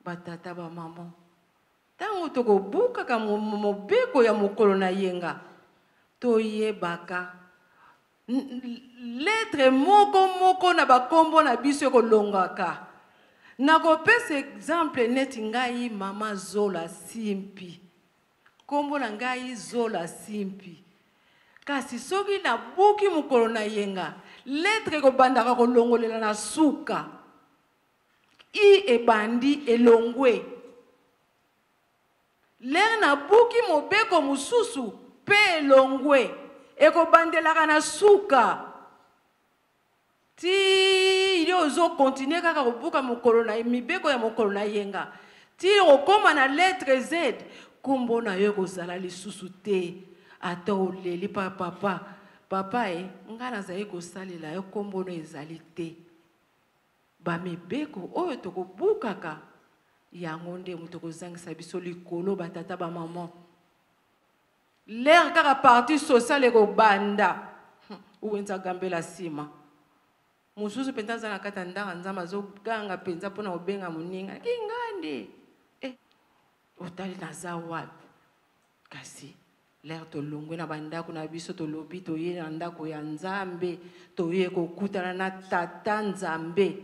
batata ba maman tango toko buka ka mobeko ya mokolo na yenga toyebaka lettre moko na bakombo na biso kolongaka nakopesa exemple neti ngai mama Zola Simpi kombo na ngai Zola Simpi kasi soki na buki mokolo na yenga lettre kobandaka kolongolela na suka I ebandi elongwe ler na buki mobeko mususu pe elongwe ekobandelaka na suka ti yo zo continuer kaka kobuka mokolo na mibeko ya mokolo na yenga ti okoma na lettre Z kombo na yo kozala lisusu te ata oleli pa papa nga nazali kosalela yo kombo no ezali te ba mibeko oyo tokobukaka yango nde moto kozangisa biso likolo batata ba maman l'air kaka partie sociale ekobanda uwenza gambela sima mususu penza za nakata ndanga nzamba zo ganga penza pona obenga muninga kingande otali naza wapi kasi l'air to longwe na bandako na biso to lobi to ye na ndako ya nzambe to ye kokutana na tata nzambe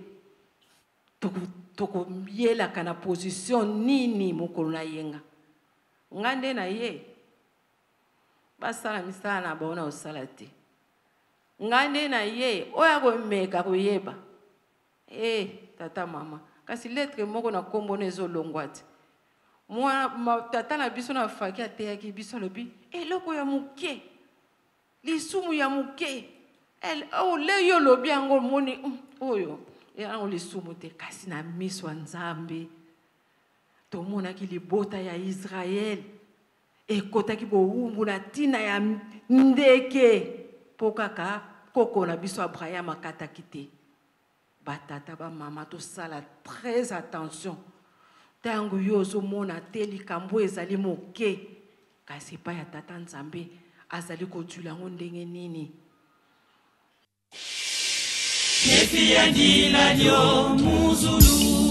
toko miela kana position nini mokolo na yenga ngande na ye basala misala na baona osala te ngande na ye oya komeka koyeba tata mama kasi lettre moko na kombo na ezolongwa te mwa tata na biso na faki ateyaki biso lobi eloko ya muke lisumu ya muke le yo lobi yango moni oyo yango lisumu te kasi na miso ya nzambe tomonaki libota ya Israel ekotaki bowumbu na tina ya ndeke po kaka koko na biso Abraham akataki te batata ba mama tosala très attention tango yo ozomona te likambo ezali moke kasi pa ya tata nzambe azali kotula ngo ndenge nini Nefi ya dila dio muzulu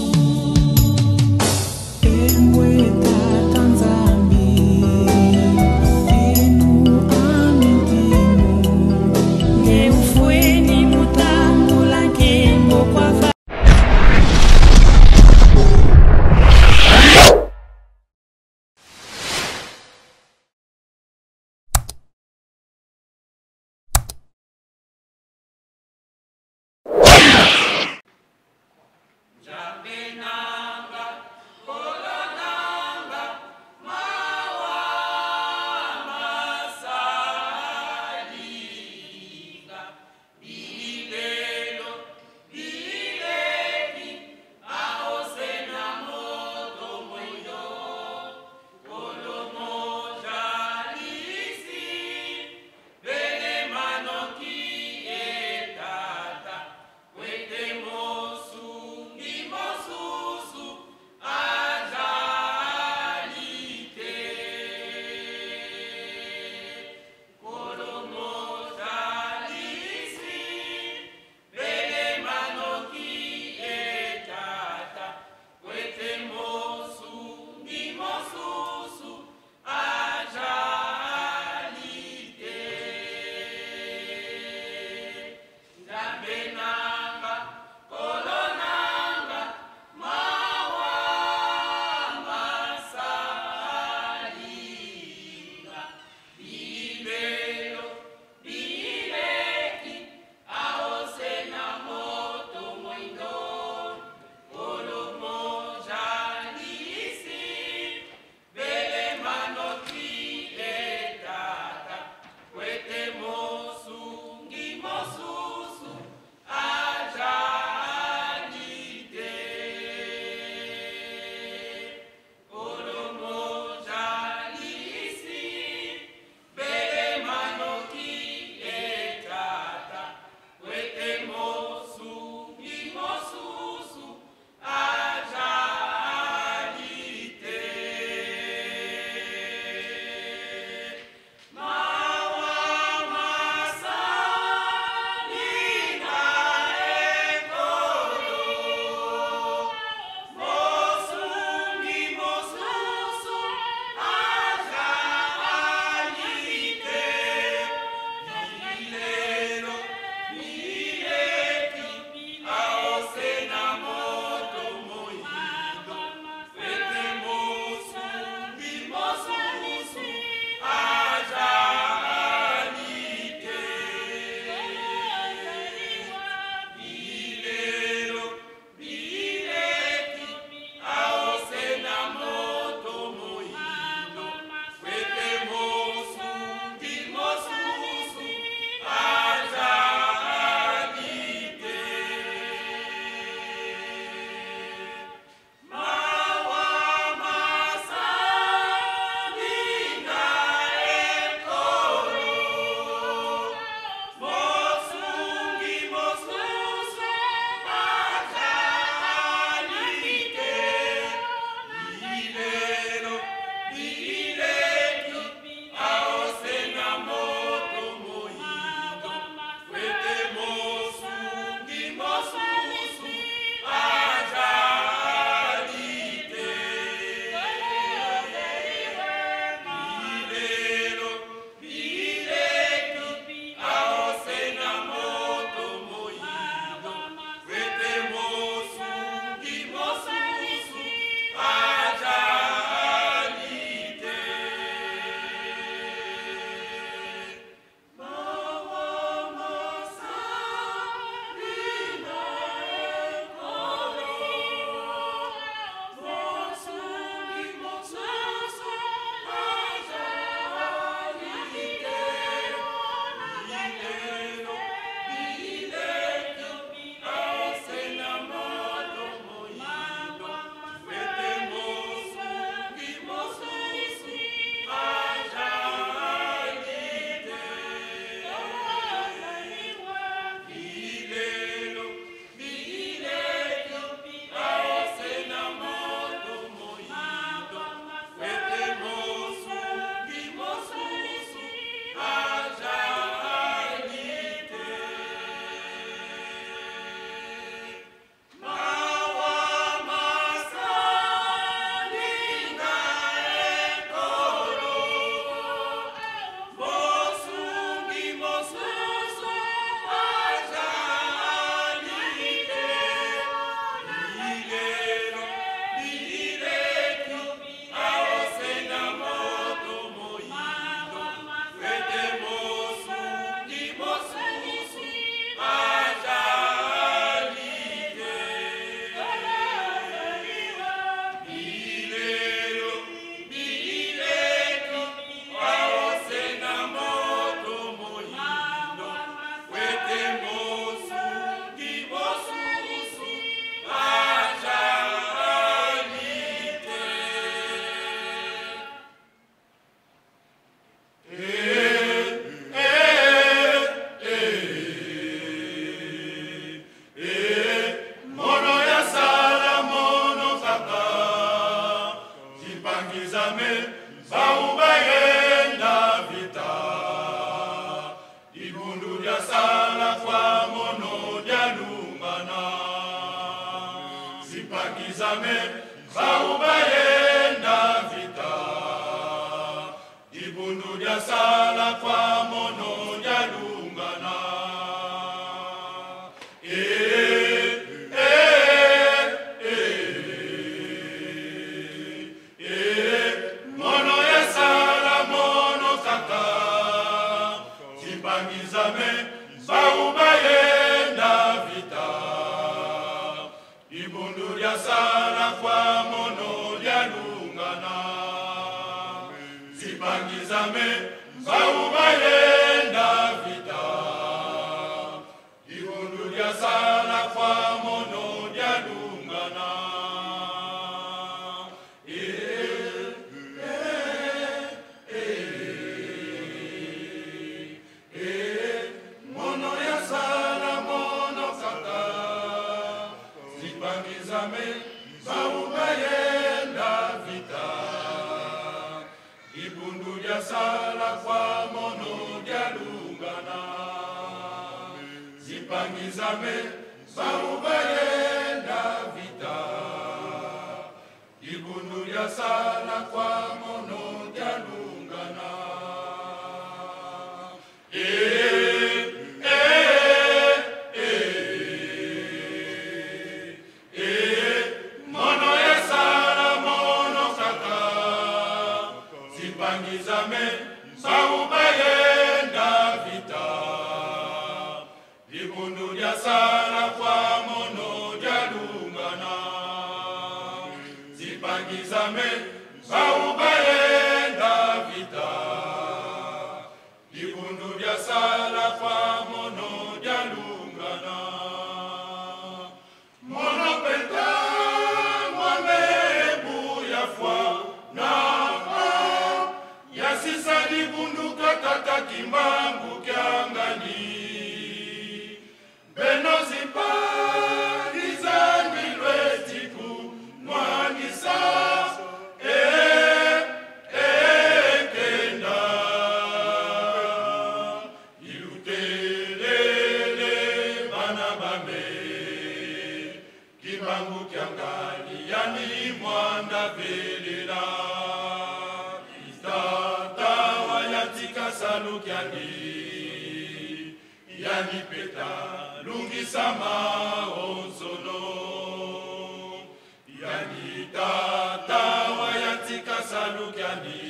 Jambe zipangizame baubayenda vita ibundu lya sala kwa mono lya lumbana zipangizame baubayenda vita ibundu lya sala kwa mono lya lumbana mono ya sala mono kaka zipangizame baubayenda vita ibundu lya sala kwa mono lya lungana zipangizame baubayenda vita ibundu lya sala kwa mono lya lungana mono ya sala mono kaka zipangizame baubayenda vita ibundu lya sala kwa mono lya lungana zipangizame baubayenda vita ibundu lya sala kwa mono lya lungana mono ya sala mono kaka zipangizame baubayenda vita ibundu lya sala kwa mono lya lungana zipangizame baubayenda vita ibundu lya sala kwa mono lya lungana mono penta mwamebu ya fwa na yasisa libundu katata kimbangu kyangani beno zipangizami lwetiku mwanisa kenda ilutelele bana bame kimbangu kyangani yani mwanda velela itata wayatika salukyani yani peta lungisama onsono yani tata wayatika salukyani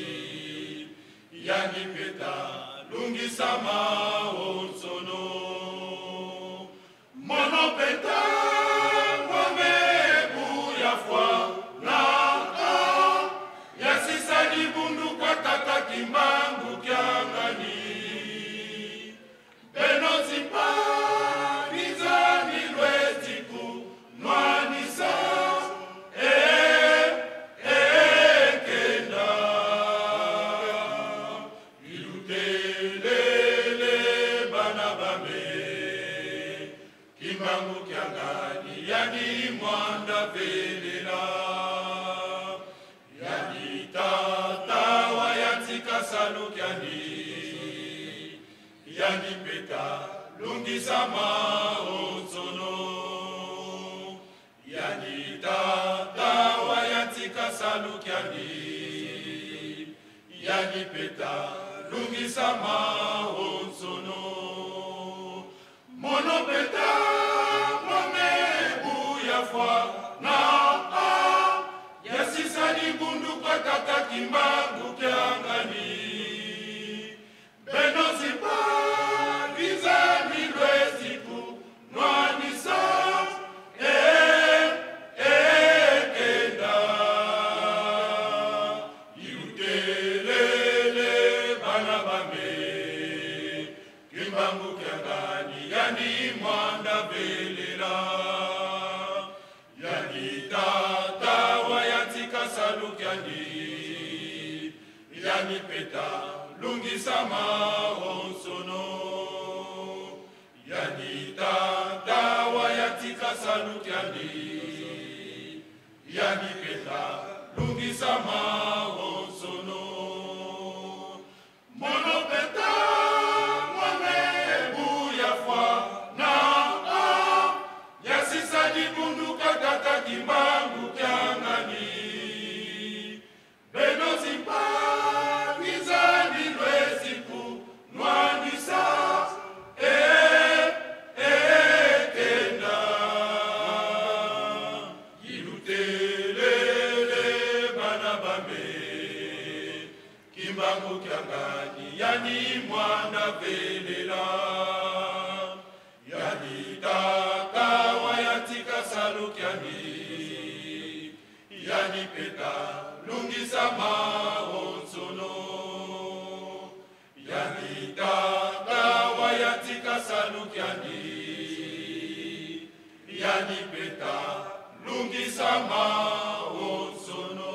yani peta lungisama onsono mono peta mwamebu ya fwa na yasisa libundu kwa tata kimbangu kyangani beno zipangizami lwetiku mwanisa kenda ilutelele bana bame kimbangu kyangani yani mwanda velela yani tata wayatika salukyani yani peta lungisama onsono yani tata wayatika salukyani yani peta lungisama onsono mono peta mwamebu ya fwa na yasisa libundu kwa tata kimbangu kyangani beno zipangizami lwetiku mwanisa kenda ilutelele bana bame kimbangu kyangani yani mwanda velela yani tata wayatika salukyani yani peta lungisama onsono yani tata wayatika salukyani yani peta lungisama Chimbangu kiangani yani mwanda velela yani takawa yatika salukiani yani peta lungisa maonsono yani takawa yatika salukiani yani peta lungisa maonsono.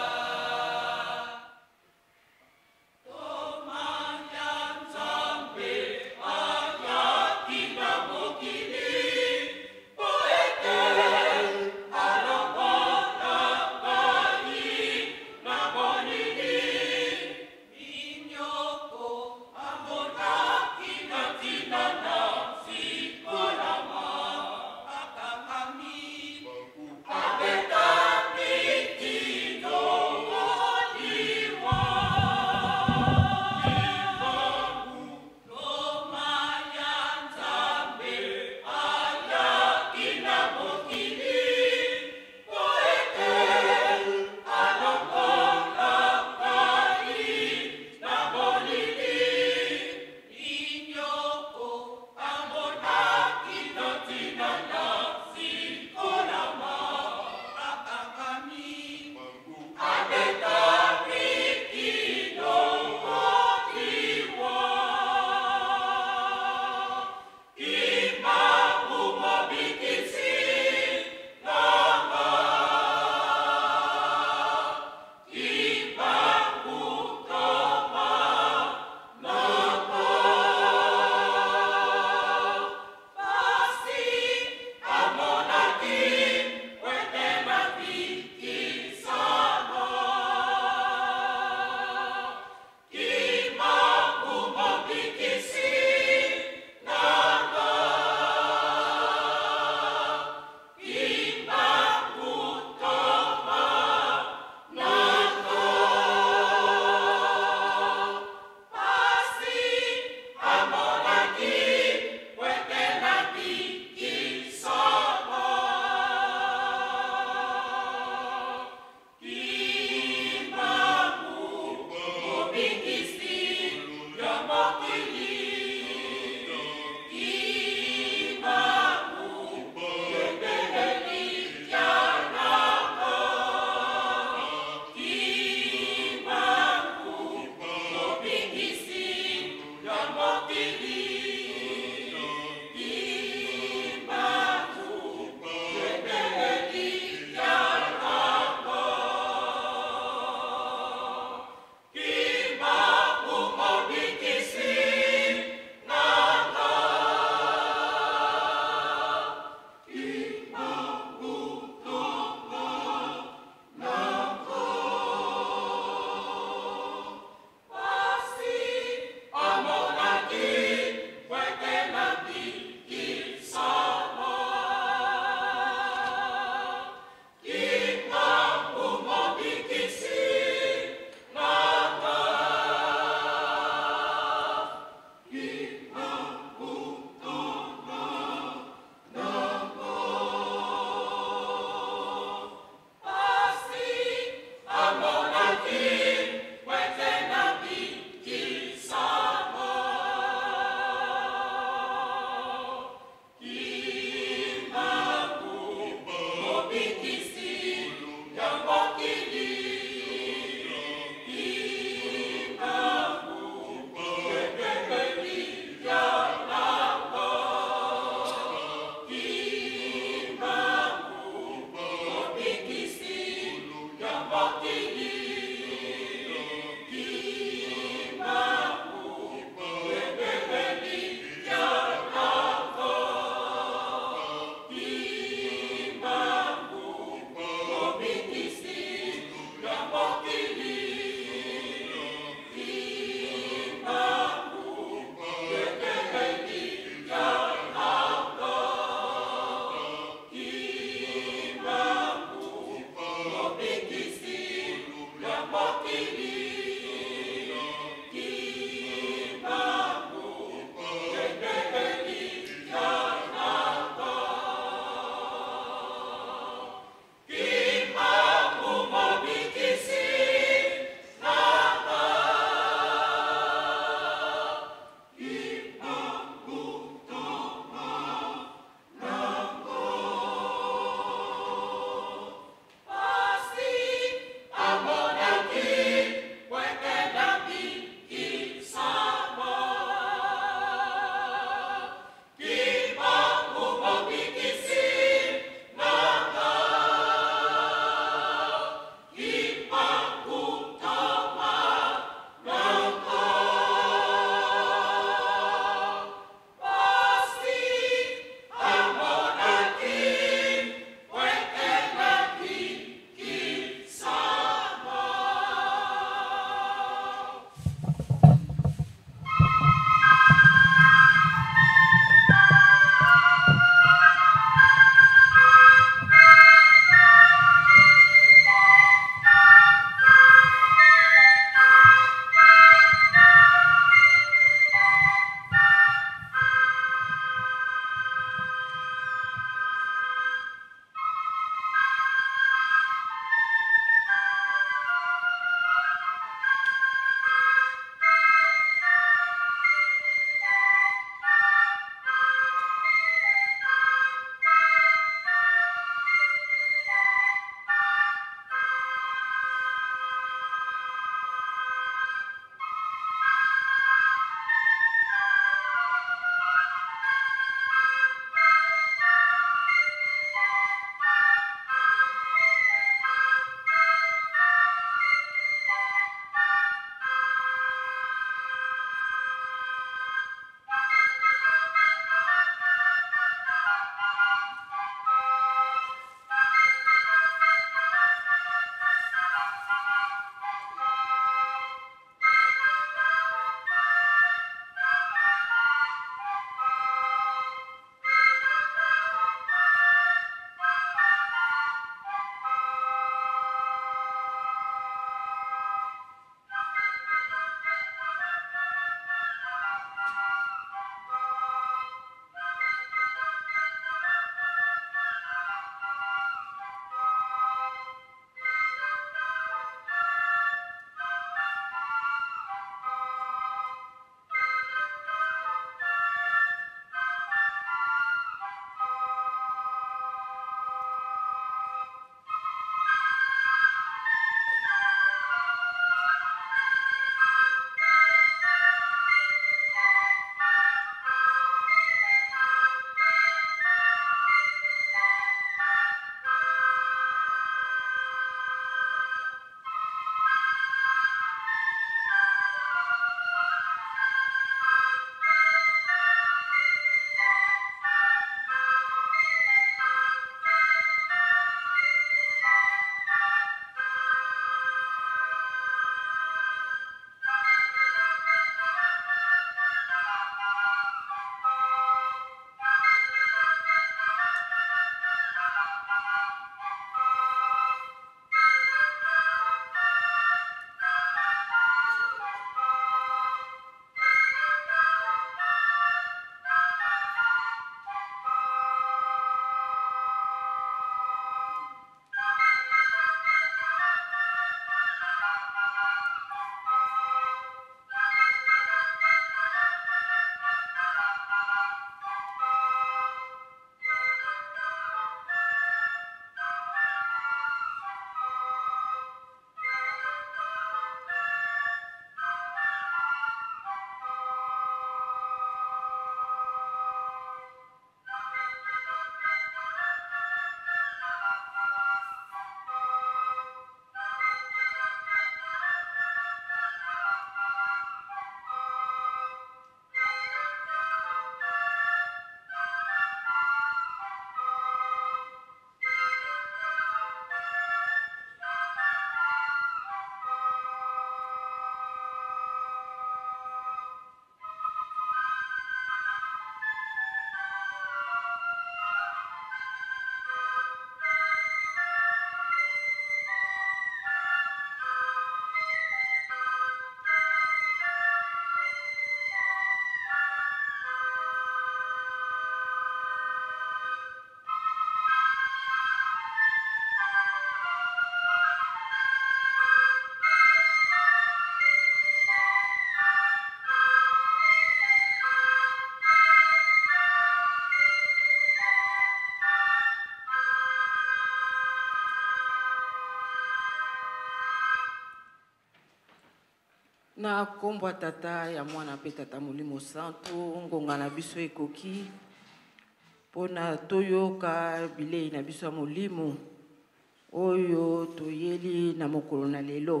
Na kombo tata ya mwana pe tata Molimo Santo ngonga na biso ekoki pona toyoka bilei na biso ya Molimo oyo toyeli na mokolo na lelo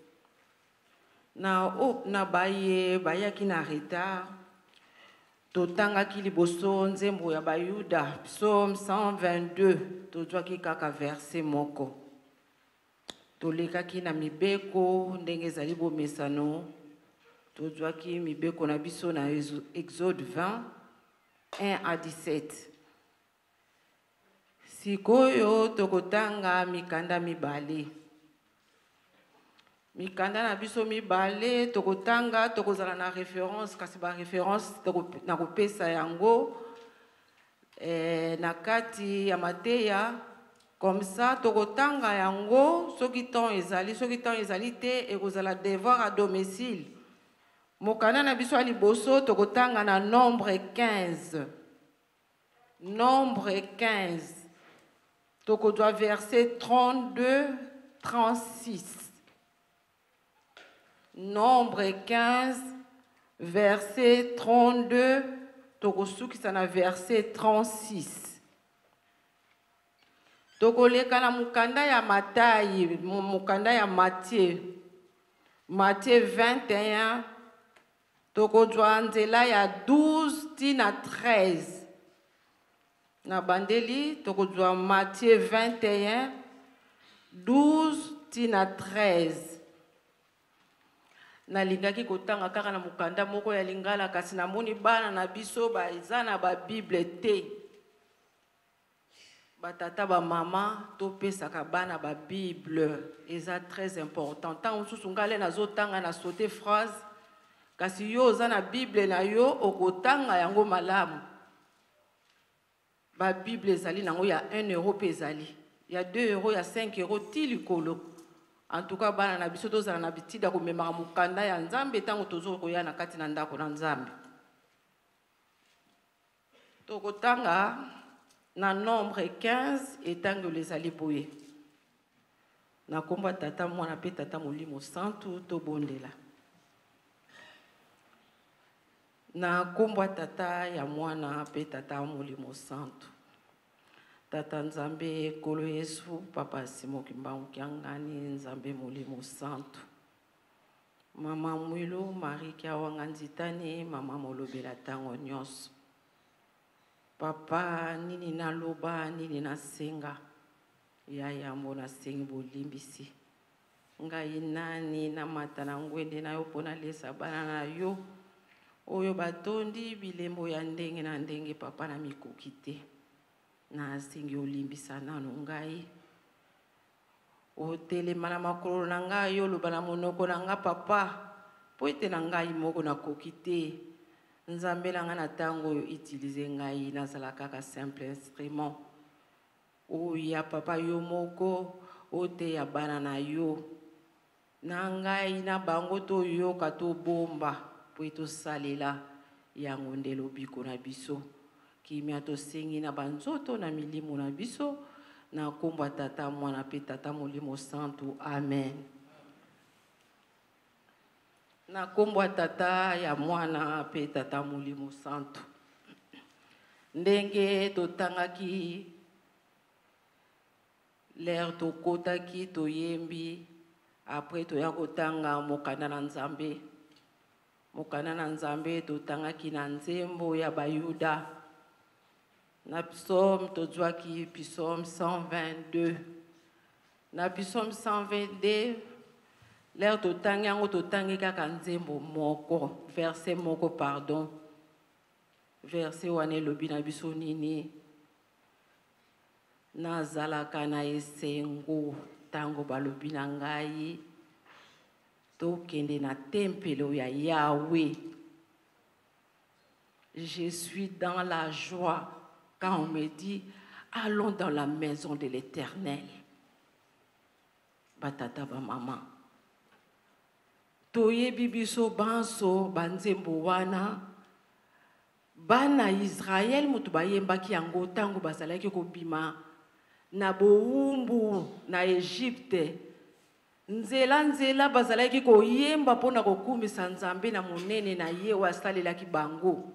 na baye bayaki na retard totangaki liboso nzembo ya Bayuda Psaume 122 tozwaki kaka verset moko tolekaki na mibeko ndenge ezali bomesano tozwaki mibeko na biso na Exode 20 1 à 17 sikoyo tokotanga mikanda mibale mikanda na biso mibale tokotanga tokozala na référence kasi ba référence na kopesa yango na kati ya Mateya comme ça tokotanga yango soki temps ezali te ekozala devoir à domicile mokanda na biso liboso tokotanga na nombre 15 tokodwa verset 32 36 nombre 15 verset 32 tokosukisa na verset 36 tokoleka na mukanda ya Matayi mukanda ya Matthieu 21 tokodwa nzela ya 12 tina 13 na bandeli tokodwa Matthieu 21 12 tina 13 nalingaki kotanga kaka na mukanda moko ya lingala kasi namoni bana na biso baza na ba Bible te batata ba mama topesaka bana ba Bible eza très important tant mosusu ngale nazotanga na sauter phrase kasi yo oza na Bible na yo okotanga yango malamu ba Bible ezali nango ya 1 euro pe ezali ya 2 euros ya 5 euros ti likolo en tout cas bana na biso tozala na bitida komemaka mukanda ya Nzambe tango tozokoya na kati na ndako na Nzambe tokotanga na nombre 15 etango lezali boye na komba tata mwana pe tata Molimo Santo tobondela na komba tata ya mwana pe tata Molimo Santo tata Nzambe kolo Yesu papa Simoki Mbangu Kiangani Nzambe Molimo Santo mama mwilo Marie Kiawanga Nzitani mama molobela tango nyonso papa nini naloba nini nasenga yaya mbona sengi bolimbisi ngai nani na mata na ngwende na yo pona lesa bana na yo oyo batondi bilembo ya ndenge na ndenge papa na mikoki te na sengi olimbisa nano ngai otelema na makolo na ngai oloba na monoko na nga papa po ete na ngai moko nakoki te Nzambe na nga na tango oyo utilize ngai nazala kaka simple instrument oya papa yo moko ote ya bana na yo na ngai na bango toyoka tobomba po etosalela yango nde lobiko na biso kimia tosengi na banzoto na milimo na biso na kombo tata mwana pe tata Molimo Santo amen na kombo tata ya mwana pe tata Molimo Santo ndenge totangaki l'air tokotaki toyembi après toya kotanga mokanda na Nzambe totangaki na nzembo ya Bayuda na psaume tozwaki psaume 122 na psaume 122 l'air totangi yango totangi kaka nzembo moko verset moko pardon verset wane lobi na biso nini nazalaka na esengo tango balobi na ngai tokende na tempelo ya Yahweh je suis dans la joie quand on me dit allons dans la maison de l'Éternel batata ba mama toyebi biso banso banzembo wana bana Israël mutu bayembaki yango tango bazalaki kobima na boumbu na Égypte nzela bazalaki koyemba mpona kokumisa Nzambe na monene na ye oyo asalelaki bango.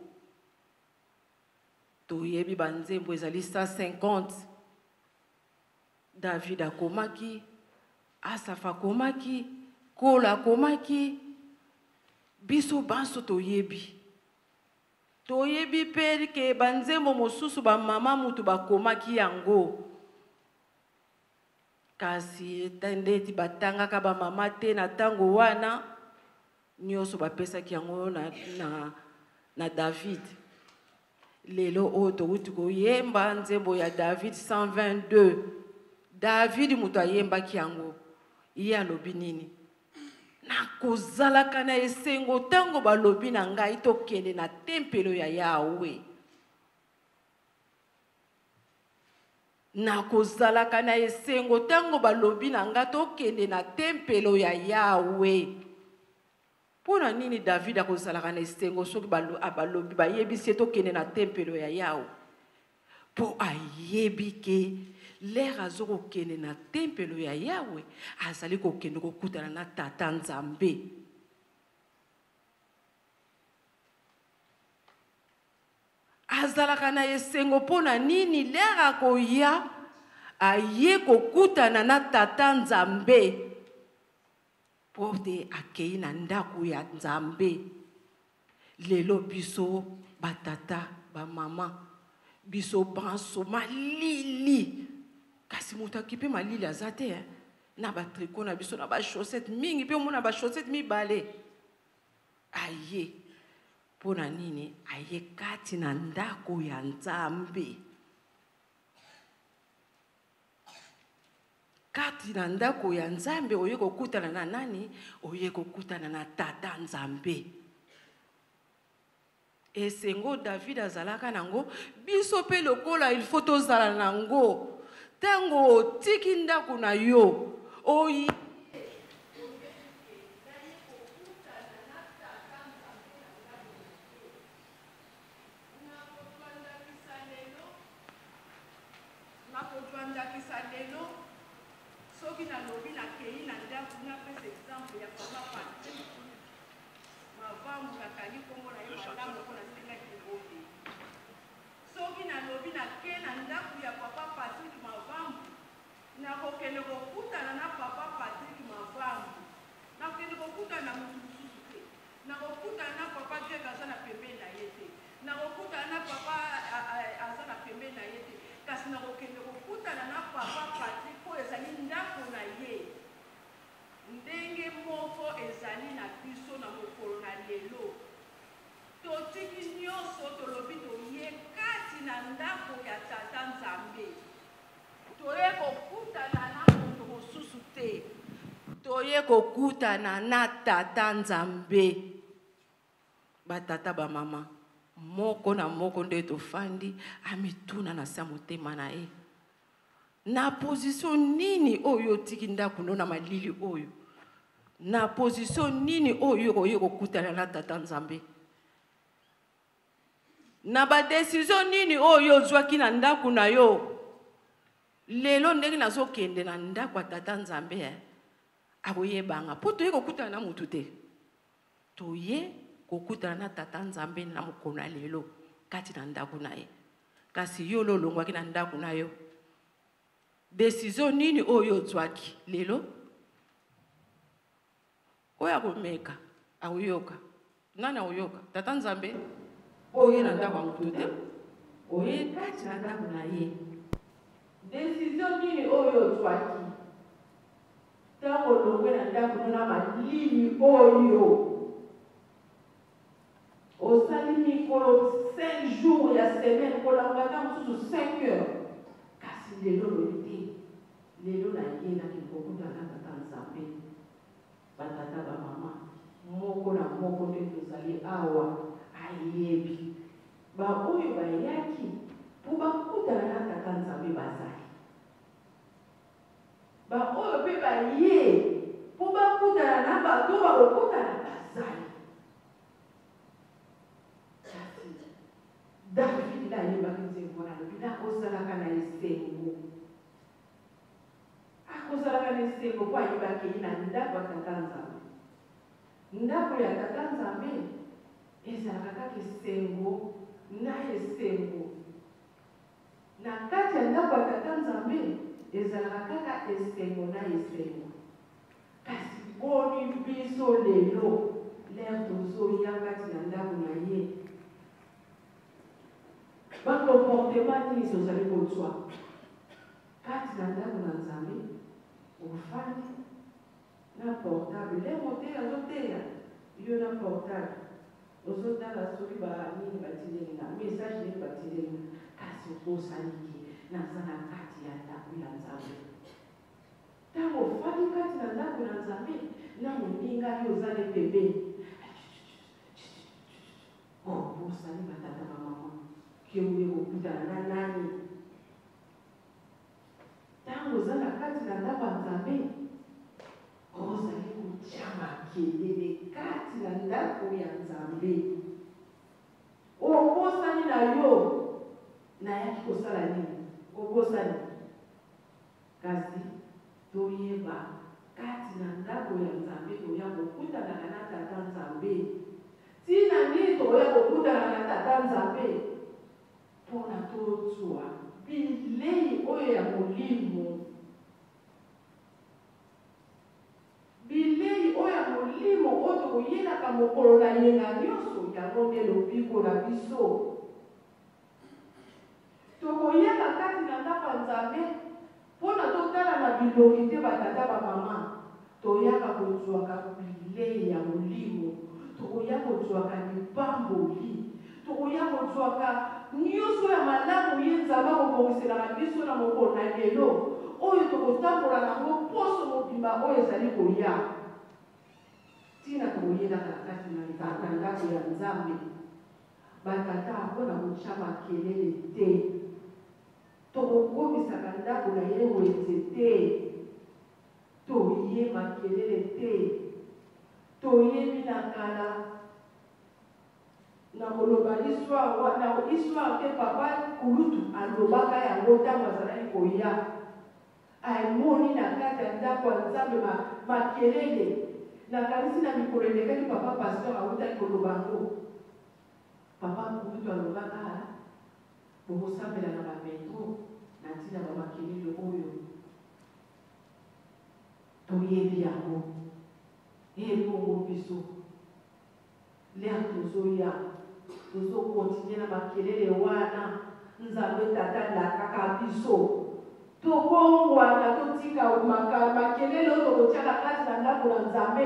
Toyebi banzembo ezali 150. David akomaki, Asaph akomaki, Kole akomaki, biso banso toyebi. Toyebi pe ke banzembo mosusu ba mama mutu bakomaki yango. Kasi etendeti batangaka ba mama te na tango wana nyonso bapesaki yango na David. Lelo oyo towuti koyemba nzembo ya David 122. David mutu ayembaki yango. Ye alobi nini? Nakozalaka na esengo tango balobi na ngai tokende na tempelo ya Yahweh. Nakozalaka na esengo tango balobi na ngai tokende na tempelo ya Yahweh. Pona nini David akozalaka na esengo soki balobi bayebisi tokende na tempelo ya Yahweh? Po ayebi ke lera zoko kende na tempelo ya Yahweh azali kokende kokutana na Tata Nzambe. Azalaka na esengo pona nini lera koya aye kokutana na Tata Nzambe. Pote akei na ndako ya Nzambe. Lelo biso batata ba mama biso banso malili. Kasi mutu akipe malili azate na ba tricot na biso na ba chaussette mingi pe mona ba chaussette mibale. Aye pona nini aye kati na ndako ya Nzambe. Kati na ndako ya Nzambe oye kokutana na nani? Oye kokutana na Tata Nzambe. Esengo David azalaka nango biso pe lokola il faut tozala nango. Tango tiki ndako na yo oyi soki na lobi na kei na ndako na pesa exemple ya papa Patrick mavambu kakali kongo na yo malamu kona senga kibote. Soki na lobi na ke na ndako ya papa Patrick mavambu na kokende kokutana na papa Patrick mavambu na kokende kokutana na mutu mususu te na kokutana na papa Dieu aza na pembeni na ye te na kokutana na papa aza na pembeni na ye te kasi na kokende kokutana na papa Patrick po ezali ndako na ye ndenge moko ezali na biso na mokolo na lelo totiki nyonso tolobi toye kati na ndako ya Tata Nzambe toye kokutana na moto mosusu te toye kokutana na Tata Nzambe. Batata ba mama moko na moko nde tofandi amituna na sa motema na ye na position nini oyo tiki ndako na malili oyo na position nini oyo oyo kokutana na Tata Nzambe na ba decision nini oyo zwaki na ndako na yo lelo ndenge nazokende na ndako ya Tata Nzambe aboyebanga po toye kokutana na mutu te toye kokutana na Tata Nzambe na mokolo na lelo kati na ndako na ye. Kasi yo lolongwaki na ndako na yo decision nini oyo zwaki lelo oya komeka ayoka nani ayoka Tata Nzambe oye na ndako mutu te oye kati na ndako na ye. Decision nini oyo zwaki tango longwe na ndako na malili oyo osali mikolo 5 jours ya semaine kolangata mosusu 5 heures kasi lelo loyite lelo na ye na kikokuta na Tata Nzambe. Batata ba mama moko na moko nde tozali awa ayebi ba oyo bayaki po bakutana na Tata Nzambe bazali ba oyo pe baye po bakutana na bato bakokutana bazali. David la yebaki nzembo na lobi nakozalaka na esengo akozalaka esengo mpo ayebaki na ndako ya tata nzambe. Ndako ya tata nzambe ezalaka kaka esengo na esengo. Na kati ya ndako ya tata nzambe ezalaka kaka esengo na esengo. Kasi boni biso lelo lere tozoya kati na ndako na ye. Bakomportema nini tozali kozwa kati na ndako na nzambe? Ofandi na portable lero te azoteya yo na portable ozotala soki banini batindeli na message nini batindeli kasi okosaliki naza na kati ya ndako ya nzambe. Ntango ofandi kati na ndako na nzambe na moninga yo ozali pembeni osali batata bamama keuye kokutana na nani. Ntango oza na kati na ndako ya nzambe ozali kotia makelele kati na ndako ya nzambe. Okosani na yo nayaki kosala nini? Okosani kasi toyeba kati na ndako ya nzambe toya kokutana na tata nzambe. Tina nini toya kokutana na tata nzambe? Mpona tozwa bilei oyo ya molimo. Bilei oyo ya molimo oyo tokoyelaka mokolo na yenga nyonso yango nde lobiko na biso. Tokoyeba kati na ndako ya nzambe mpona totala na bilongi te batata bamama. Toyaka kozwaka bilei ya molimo. Tokoya kozwaka lipamboli. Tokoya kozwaka nyonso ya malamu ye nzambe akobongiselaka biso na mokolo na lelo oyo tokotambola nango poso mobimba oyo ezali koya. Tina tokoyelaka kati na ndako ya nzambe batata mpona kotya makelele te. Tokokomisaka ndako na ye wenze te. Toye makelele te. Toyebi na kala na koloba histoire ke papa kulutu alobaka yango ntango azalaki koya. Aimoni na kati ya ndako ya nzambe makelele. Nakanisi na mikolo elekaki papa pasteur awutaki koloba ngo. Papa kulutu alobaka bokosambela na bametro na ntina bamakelele oyo. Toyebi yango. Ebongo biso lere tozoya tozokontinue na makelele wana nzambe tata lakaka biso. Tokongwana totika makelele oyo tokotiaka kati na ndako na nzambe.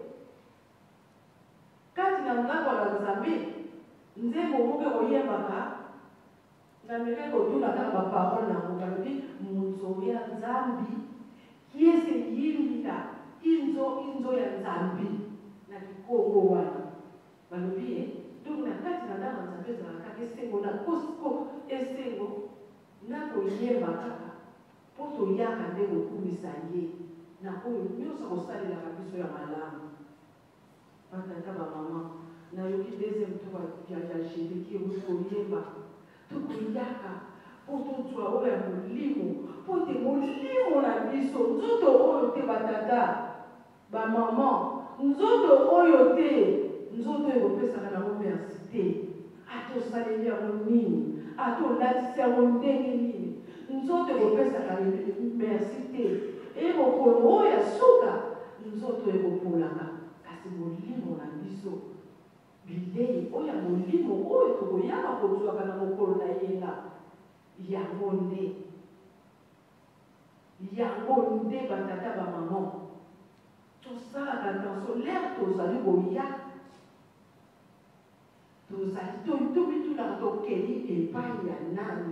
Kati na ndako na nzambe nzembo moke koyebaka na meke kotuna kaka baparole nango balobi monzomo ya nzambi kiese yimbila inzo ya nzambi na likongo wana balobi donc na kati na ndako na nzambe ezalaka esengo na kosko esengo na koyeba kaka mpo toyaka nde kokumisa ye na oyo nyonso kosalelaka biso ya malamu. Batata bamama nayoki deuxième tour ya jéréki oyo koyeba tokoyaka mpo tozwa oyo ya molimo mpo te molimo na biso nzoto oyo te batata bamama nzoto oyo te nzoto ekopesaka nango merci te. Atosaleli yango nini? Atolatisi yango ndenge nini? Nzoto ekopesaka merci te. Ekokolo oyo ya suka nzoto ekopolaka. Kasi molimo na biso bilei oyo ya molimo oyo tokoyaka kozwaka na mokolo na yenga yango nde batata bamama tosalaka attention lere tozali koya tozali tobitulaka tokeli epai ya nani?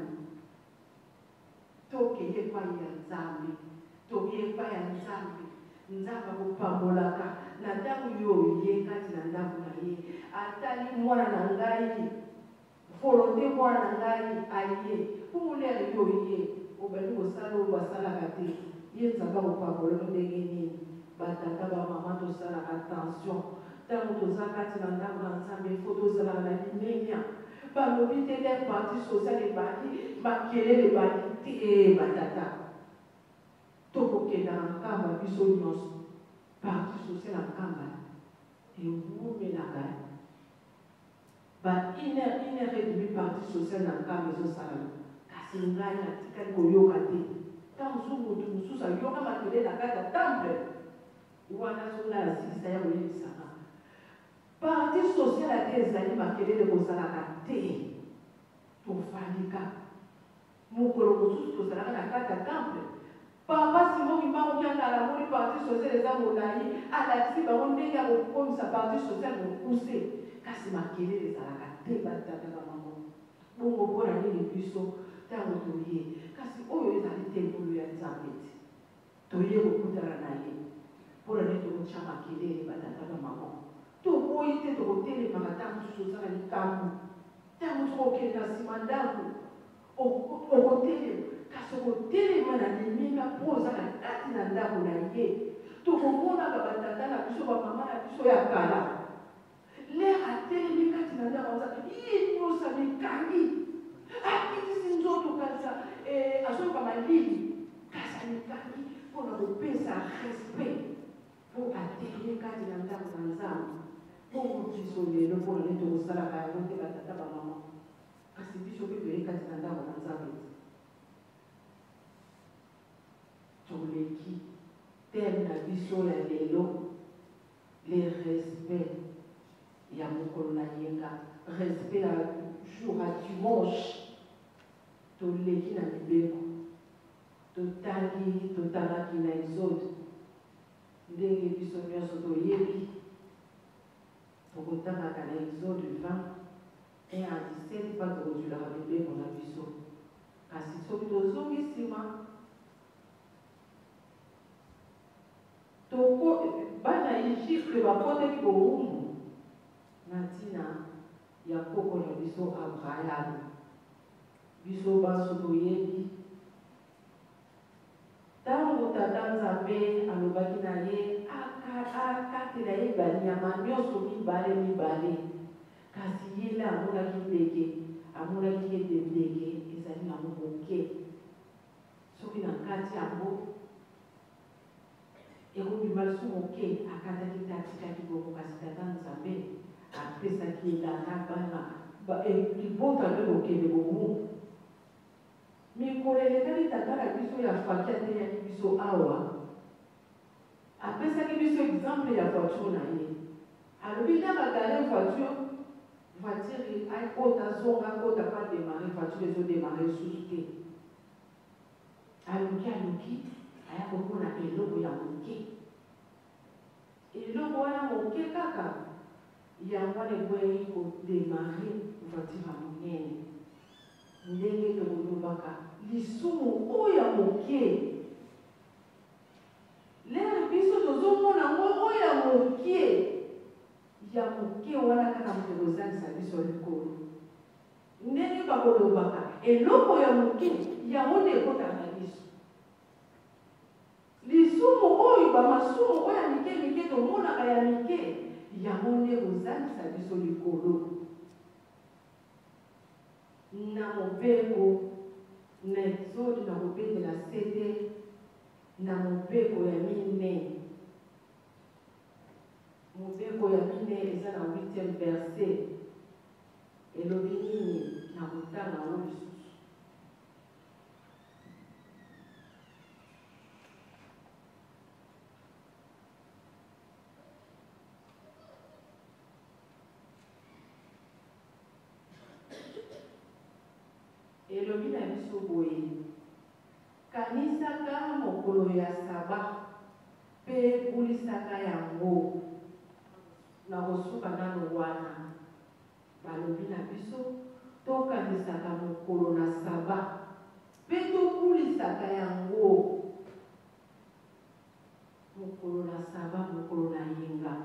Tokeli epai ya nzambe. Toye epai ya nzambe. Nzambe akopambolaka na ntango yo ye kati na ndako na ye atali mwana na ngai volonté mwana na ngai aye pomolere yo ye obali kosala oyo basalaka te ye nzambe akopambolaka ndenge nini? Batata bamama tosalaka attention ntango toza kati na ndako na nzambe fo tozalaka na limenya balobi te le parti sociale ebandi makelele ebandi te batata tokokenda na nkamba biso nyonso parti social na nkamba ewumelaka ba une heure et demie parti social na nkamba ezosala kasi ngai natikali koyoka te ntango mosusu motu mosusu ayoka makelele na kati ya temple wana azolala silisa ya koyebisaka parti social ate ezali makelele kozalaka te tofandika mokolo mosusu tozalaka na kati ya temple papa simoki mbangokianga alamoni parti social eza molai alakisi bango ndenge ya kokomisa parti social mokuse kasi makelele ezalaka te batata bamamo bongo mpona nini biso ntango toye kasi oyo ezali te nkolo ya nzambe ti toye kokutana na ye mpona nini tokotya makelele batata bamamo tokoyi te tokotelemaka ntango mosusu ozala likambo ntango mosusu okende na nsima ndako okotelema kasi okotelema na liminga mpo oza na kati na ndako na ye tokomonaka batata na biso bamama na biso ya kala lere atelemi kati na ndako aza ye nyonso mikangi akitisi nzoto kasi azoyoka malili kasi amikangi mpona kopesa respect mpo atelemi kati na ndako na nzambe bongo biso lelo mpona nde tokosalaka yango te batata bamama kasi biso mpe toye kati na ndako na nzambe toleki teme na biso ya lelo le respect ya mokolo na yenga respect ya jour ya dimanche toleki na mibeko totalaki na exode ndenge biso nyonso toyebi tokotangaka na exode 20 et à 17 pas tokozwilaka mibeko na biso kasi soki tozongi nsima bana Egypte bakotaki bowumbu na ntina ya koko na biso Abraham biso baso toyebi ntango tata nzambe alobaki na ye akatela ye banyama nyonso mibale kasi yele amonaki ndeke amonaki ete ndeke ezali nango moke soki na kati yango ekobima lisu moke akataki te atikaki bongo kasi tata nzambe apesaki elanga bana libota nde kokende bongo mikolo elekaki tata na biso ya faki ateyaki biso awa apesaki biso exemple ya voiture na ye alobi ndaka gare voiture akota zonga kota pa démarrer voiture ezodémarrer susu te aluki aya komona eloko ya moke eloko wana moke kaka yango wana ekoyaki kodémarrer voiture ya monene ndenge tokolobaka lisumu oyo ya moke lere biso tozomona ngo oyo ya moke wana kaka moto kozangisa biso likolo ndenge bakolobaka eloko ya moke yango nde ekotaka na biso lisumu oyo bamasumu oyo ya mike tomonaka ya mike yango nde kozangisa biso likolo na mobeko na exode na kobetela sete na mobeko ya mine mobeko ya mine eza na 8e verset elobi nini na kotanga ngo lisusu elobi na biso boye kanisaka mokolo ya saba mpe bulisaka yango na kosuka nano wana balobi na biso tokanisaka mokolo na saba mpe tobulisaka yango mokolo na saba mokolo na yenga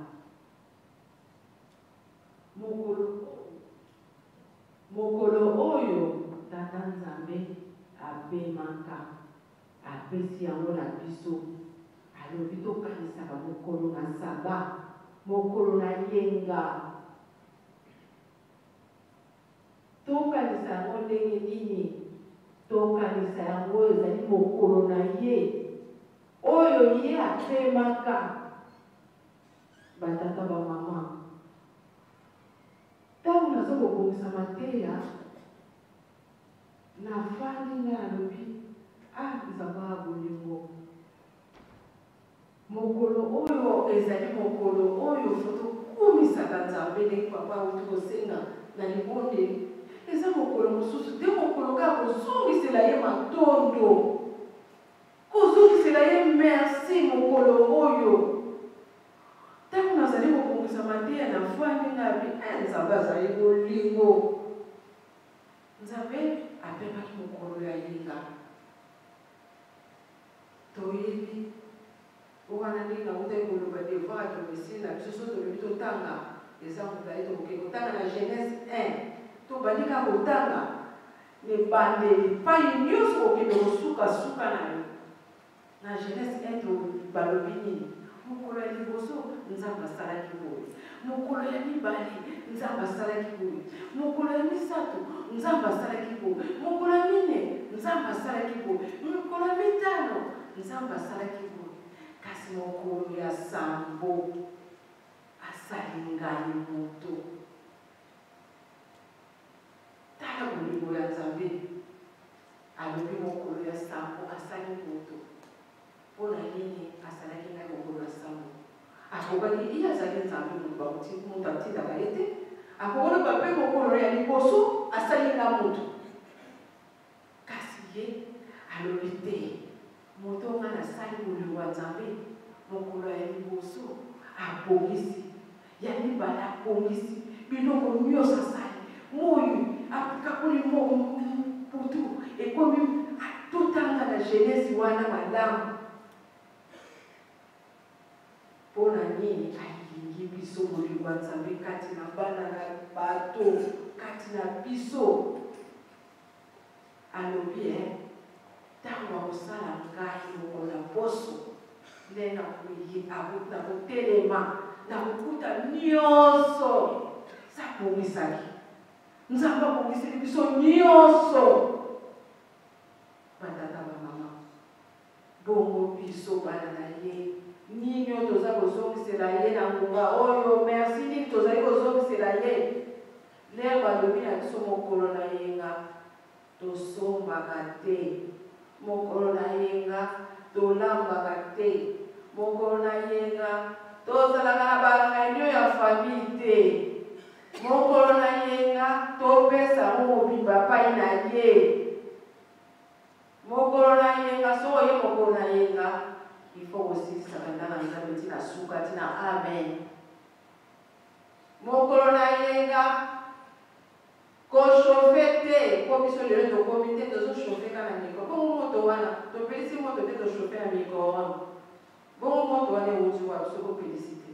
mokolo oyo tata nzambe apemaka apesi yango na biso alobi tokanisaka mokolo na saba mokolo na yenga tokanisa yango ndenge nini tokanisa yango ezali mokolo na ye oyo ye apemaka batata bamama ntango naza kobongisa mateya nafandi nga nalobi nzamba ya bolingo mokolo oyo ezali mokolo oyo fotokumisaka nzambe ndenge papa auti kosenga na libondeli eza mokolo mosusu te mokolo kaka kozongisela ye matondo kozongisela ye merci mokolo oyo ntango nazali kobongisa mateya nafandi ngabi nzambe azali bolingo nzambe apemaki mokolo ya yenga toyebi wana ndenge nautaki koloba devoir ya domicile na biso so tolobi totanga eza mozali tokoke kotanga na Genèse 1 tobandi kaka kotanga ebandeli pai nyonso kokende kosukasuka na yo na Genèse 1 balobi nini mokolo ya liboso nzambe asalaki boye mokolo ya mibale nzambe asalaki boye mokolo ya misato nzambe asalaki boye mokolo ya mine nzambe asalaki boye mokolo ya mitano nzambe asalaki boye kasi mokolo ya sambo asali ngai moto tala bolingo ya nzambe alobi mokolo ya sambo asali moto mpo na nini asalaki ngai mokolo ya sambo akokaki iye azali nzambe moto atindaka ye te akokoloba mpe mokolo ya liboso asali nga moto kasi ye alobi te moto nga nasali bolingo ya nzambe mokolo ya liboso abongisi ya mibale abongisi biloko nyonso asali moi apikakoli putu ekomi totanga na Genèse wana malamu mpo na nini alingi biso bolingo ya nzambe kati na bana na bato kati na biso alobi ntango akosala ngai mokolo ya poso nde nakotelema nakokuta nyonso sabongisaki nzambe abongiseli biso nyonso batata bamama bongo biso bana na ye nini oyo toza kozongisela ye na ngonga oyo merci nini tozali kozongisela ye lere balobi na biso mokolo na yenga tosombaka te mokolo na yenga tolambaka te mokolo na yenga tozalaka na bareunion ya famille te mokolo na yenga topesa mobimba pai na ye mokolo na yenga soko ye mokolo na yenga ifo kosilisaka ndanga nzambe ntina suka ntina amen mokolo na yenga koshofe te po biso lelo tokomi te tozoshofe kaka na mikro bongo moto wana topelisi moto te toshofe na mikro wana bongo moto wana euti wa biso kopelisi te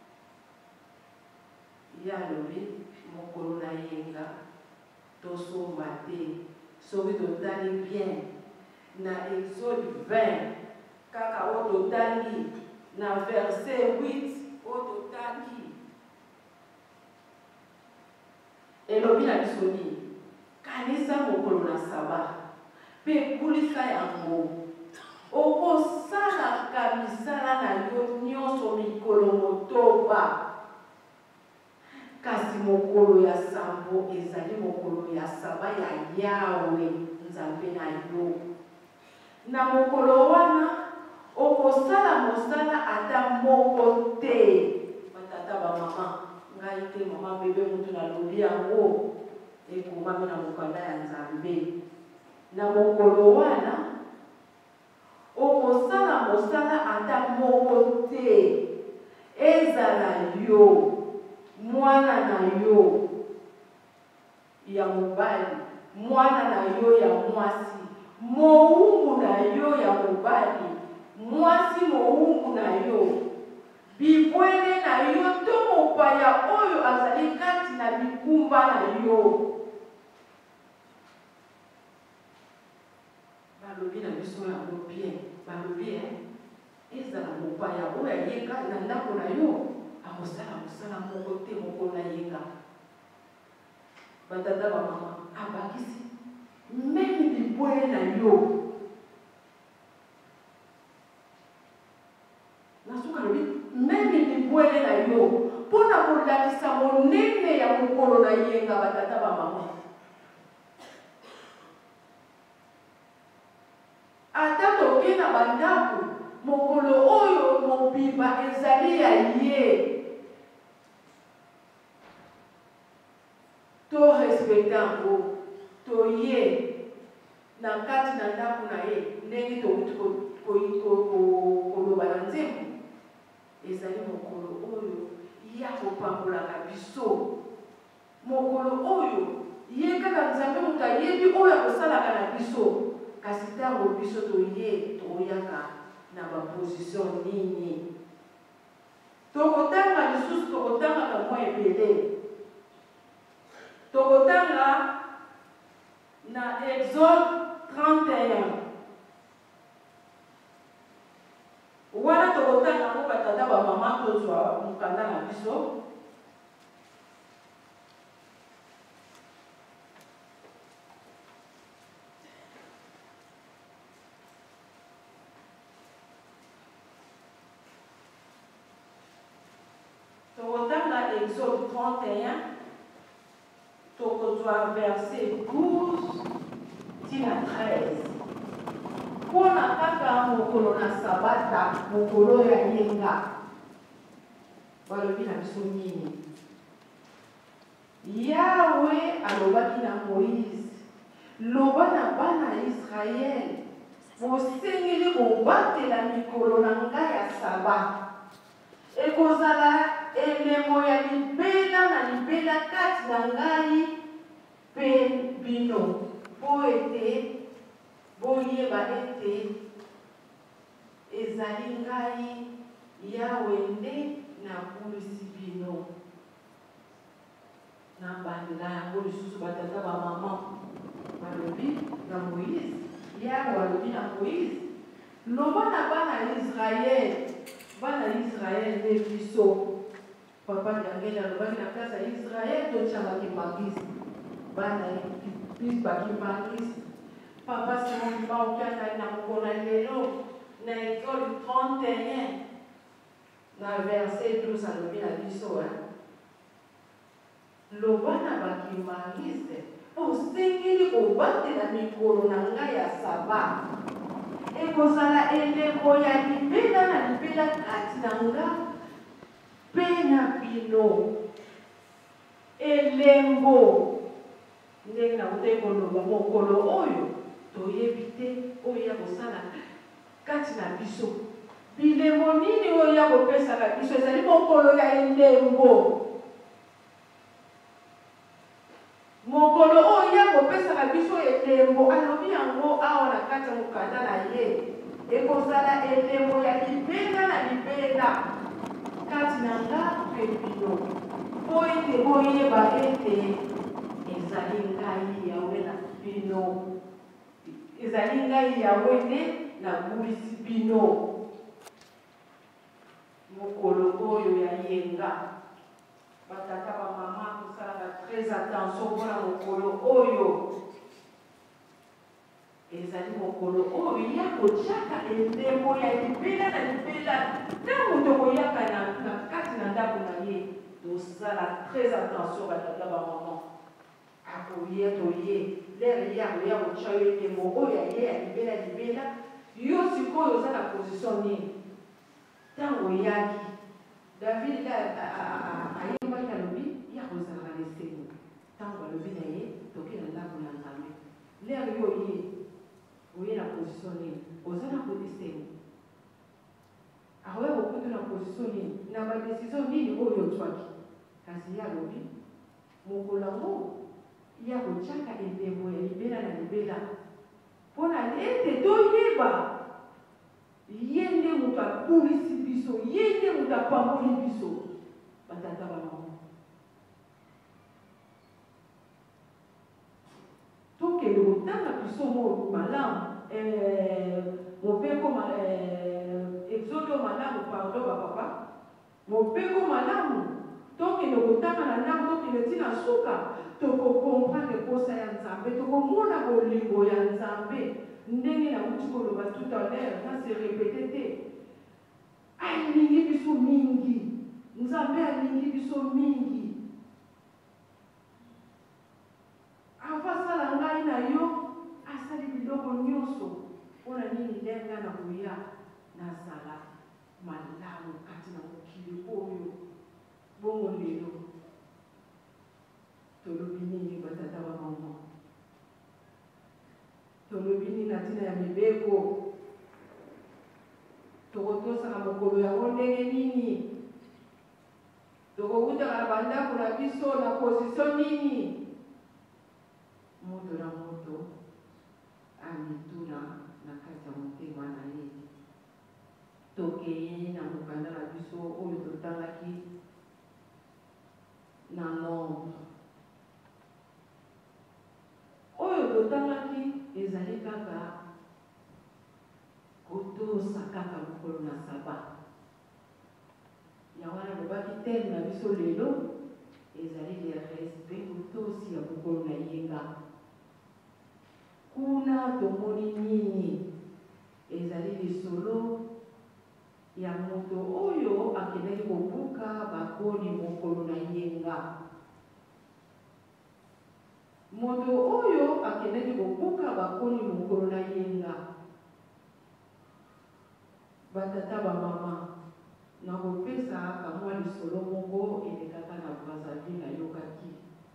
ye alobi mokolo na yenga tosomba te soki totali bien na Exode 20 kaka oyo totali na verset 8 oyo totali elobi na biso nini kanisa mokolo na saba mpe kulisa yango okosalaka misala na yo nyonso mikolo motoba kasi mokolo ya sambo ezali mokolo ya saba ya Yawe nzambe na yo na mokolo wana okosala mosala ata moko te batata bamama ngai te mama bebe mutu nalobi yango ekomami na mokanda ya nzambe na mokolo wana okosala mosala ata moko te ezala yo mwana na yo ya mobali mwana na yo ya mwasi mowumbu na yo ya mobali mwasi mowumbu na yo bibwele na yo to mopaya oyo azali kati na bikumba na yo balobi na biso yango bien balobi ezala mopaya oyo ayenga na ndako na yo akosala mosala moko te mokolo na yenga batata bamama abakisi meme bibwele na yo nasuka lobi meme libwele na yo mpona kolakisa monene ya mokolo na yenga batata bamama. Ata toke na bandako mokolo oyo mobiba ezali ya ye. To respecte yango toye na kati na ndako na ye ndenge touti koloba na nzembo ezali mokolo oyo ya kopambolaka biso. Mokolo oyo ye kaka nzambe moto ayebi oyo akosalaka na biso, kasi ntango biso toye toyaka na baposition nini. Tokotanga lisusu tokotangaka mwa ebele. Tokotanga na Exode 31. Wana tokotanga ngo batata ba mama tozwa mukanda na biso. Tokotanga Exode 31. Tokozwa verset 12 tina 13. Pona kaka mokolo na sabata mokolo ya yenga balobi na biso nini. Yawe alobaki na Moïse, loba na bana ya Israel, bosengeli kobatela mikolo na ngai ya saba. Ekozala elemo ya libela na libela kati na ngai pe bino po ete boyeba ete ezali ngai Yawe nde nabulisi bino. Na bandela yango lisusu batata bamama balobi na Moïse. Yawe alobi na Moïse, loba na bana ya Israel, bana ya Israel nde biso. Papa Daniel alobaki na place ya Israel totyangaki magisi. Bana baki magisi. Papa Simon Baokana na mokona lelo na Exode 31 na verset 12 alobi na biso. Loba na baki magisi osengeli kobatela mikolo na ngai ya saba. Ekozala elemo ya libela na libela kati na ngai pe na bino. Elembo ndenge na kote koloba mokolo oyo toyebi te oyo ya kosala kati na biso. Bilemo nini oyo ya kopesaka biso ezali mokolo ya elembo. Mokolo oyo ya kopesaka biso elembo alobi yango awa na kati ya mokanda na ye. Ekozala elembo ya libela na libela kati na nga pe bino po ete boyeba ete ezali ngai Yawe na bino. Ezali ngai Yawe nde nabulisi bino. Mokolo oyo ya yenga batata bamama kosalaka très attention mpona mokolo oyo. Ezali mokolo oyo ya kotiaka elembo ya libela na libela ntango tokoyaka na kati na ndako na ye. Tosala très attention batata bamama. Akoye toye lere yako ya kotia yo elembo oyo ya ye ya libela libela. Yo sikoyo oza na position nini ntango oyaki. David ayembaki alobi ya kozalaka na esengo ntango alobi na ye toke na ndako na Nzambe. Lere yo oye na position nini oza na kodesengo. Akoya kokutu na position nini na badesizio nini oyo ozwaki. Kasi ye alobi mokolo yango ya kotiaka elembo ya libela na libela mpona ete toyeba ye nde moto abulisi biso, ye nde moto apamboli biso batata bamama. Tokende kotanga biso malamu mopeko Exode malamu pardon bapapa mopeko malamu. Tokende kotanga na ndako tokende ntina suka tokokomprendre posa ya Nzambe tokomona bolingo ya Nzambe ndenge na kuti koloba tout à l'heure na se répéter te. Nzambe alingi biso mingi. Avasala ngai na yo, asali biloko nyonso. Mpona nini ndenga na koya nazala malamu kati na mokili oyo. Bongo lelo tolobi nini batata ba mama? Tolobi nini na ntina ya mibeko? Tokotosaka mokolo yango ndenge nini? Tokokutaka bandako na biso na position nini? Moto na moto amituna na kati ya motema na ye. Tokeye na mokanda na biso oyo totangaki na nombre. Oyo totangaki ezali kaka kotosa kaka mokolo na saba. Ya wana lobaki teme na biso lelo ezali le respect kotosi ya mokolo na yenga. Kuna tomoni nini ezali lisolo ya moto oyo akendaki kobuka bakoni mokolo na yenga. Moto oyo akendaki kobuka bakoni mokolo na yenga. Batata ba mama na kopesa kamwa lisolo moko elekaka na Brazzaville ayokaki.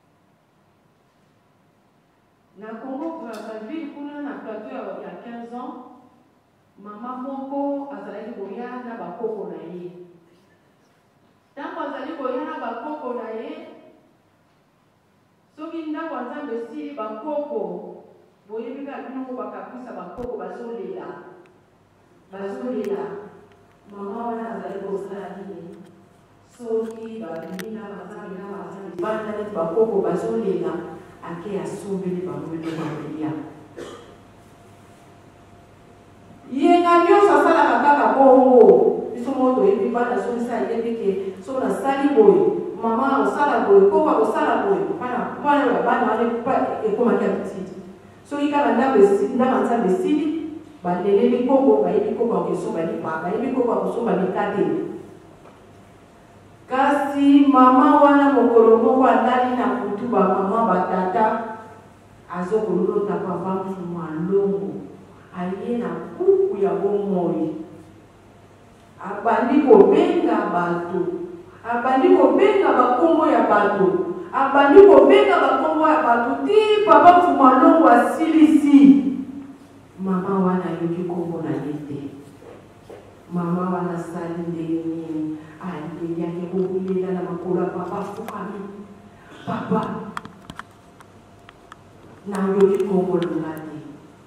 Na Congo Brazzaville kuna na plateau ya 15 ans, mama moko azalaki koya na bakoko na ye. Tango azali koya na bakoko na ye, soki ndako ya Nzambe esili bakoko, boyebi kaka bino bakapwisa bakoko bazolela. Mama wana azali kosala nini? Soki babimina bazambi na bazambi banda neti bakoko bazolela, ake asombeli bango biloko ya kolia. Yenga nyonso asalaka kaka bongo. Biso moto yebi bana solisa yebi ke so nasali boye, mama osala boye, koko akosala boye, mpana bana wane ekomaki ya petite. Soki kaka ndako Nzambe esili, baleleli koko bayebi koko akosomba lipapa, bayebi koko akosomba likate. Kasi mama wana mokolo moko andali na kutu ba mama batata azokolota papa mfuma longo aye na kuku ya bomoi. Abandi kobenga bato, abandi kobenga bakombo ya bato, abandi kobenga bakombo ya bato ti papa mfuma longo asilisi. Mama wana yoki kombo na yete. Mama wana sali ndeni ande yake kukulela na makolo papa fukami. Papa na yoki kombo lungati.